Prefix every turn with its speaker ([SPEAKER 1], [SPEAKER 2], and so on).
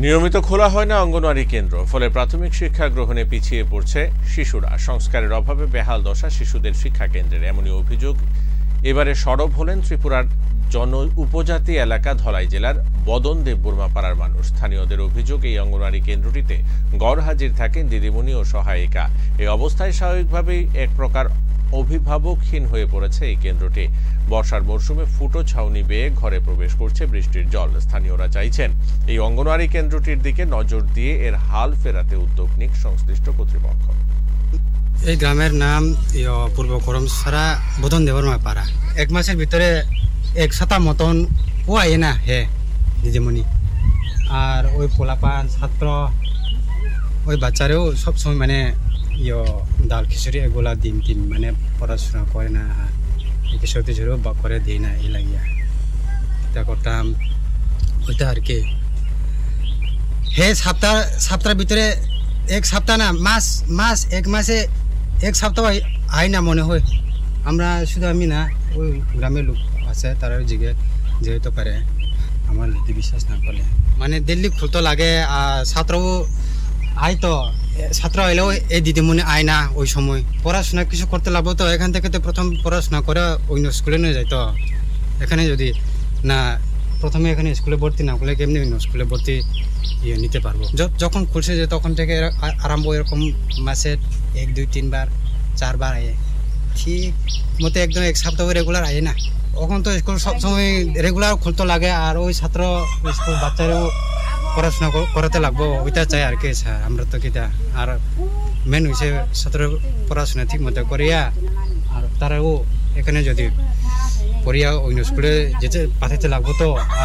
[SPEAKER 1] নিয়মিত খোলা হয় না অঙ্গনওয়াড়ি কেন্দ্র, ফলে প্রাথমিক শিক্ষা গ্রহণে পিছিয়ে পড়ছে শিশুরা। সংস্কারের অভাবে বেহাল দশা শিশুদের শিক্ষা কেন্দ্রের, এমনই অভিযোগ এবারে সরব হলেন ত্রিপুরার উপজাতি এলাকা ধলাই জেলার বদন দেববর্মা পাড়ার মানুষ। স্থানীয়দের অভিযোগ, এই অঙ্গনওয়াড়ি কেন্দ্রটিতে গড় হাজির থাকেন দিদিমণি ও সহায়িকা। এই অবস্থায় স্বাভাবিকভাবেই এক প্রকার অভিভাবকহীন হয়ে পড়েছে এই কেন্দ্রটি। বর্ষার মরশুমে ফুটো ছাউনি বেয়ে ঘরে প্রবেশ করছে বৃষ্টির জল। স্থানীয়রা চাইছেন এই অঙ্গনওয়াড়ি কেন্দ্রটির দিকে নজর দিয়ে এর হাল ফেরাতে উদ্যোগ নিক সংশ্লিষ্ট কর্তৃপক্ষ।
[SPEAKER 2] এই গ্রামের নাম পূর্ব করমসারা বদন দেববর্মা পাড়া। এক মাসের ভিতরে 1 সপ্তাহ মতন ও আয় না হে দিদিমণি, আর ওই পোলাপান ছাত্র ওই বাচ্চারেও সবসময় মানে ডাল খিচুড়ি এগুলা ডিম টিম মানে পড়াশোনা করে না, খিচুড়ি টিচুড়িও করে দিই না। এই লাগিয়া এটা করতাম ওইটা আর কি। হে সপ্তাহের ভিতরে 1 সপ্তাহ না মাস 1 মাসে 1 সপ্তাহ আয় না মনে হয়। আমরা শুধু আমি না, ওই গ্রামের লোক আছে তারা জিগে যেহেতু পারে, আমার যদি বিশ্বাস না করলে মানে দিল্লি খুলতে লাগে। আর ছাত্রও আয়, তো ছাত্র এলেও এই দিদিমণি আয় না। ওই সময় পড়াশোনা কিছু করতে লাগবো, তো এখান থেকে তো প্রথম পড়াশোনা করে অন্য স্কুলে নিয়ে যায়। তো এখানে যদি না প্রথমে এখানে স্কুলে ভর্তি না করলে কেমনি অন্য স্কুলে ভর্তি নিতে পারবো। যখন খুলছে যে তখন থেকে আরম্ভ এরকম মাসে 1 2 3 বার 4 বার আয়ে, ঠিক মতো একদম 1 সপ্তাহ রেগুলার আয়ে না। তখন তো স্কুল সবসময় রেগুলার খুলতে লাগে, আর ওই ছাত্র স্কুল বাচ্চারাও পড়াশোনা করাতে লাগবো। ওইটা চাই আর কি স্যার। আমরা তো কিটা আর মেন হয়েছে ছাত্র পড়াশোনা ঠিক মতো করিয়া, আর তারাও এখানে যদি পড়িয়া অন্য স্কুলে যেতে পাঠাতে লাগবো। তো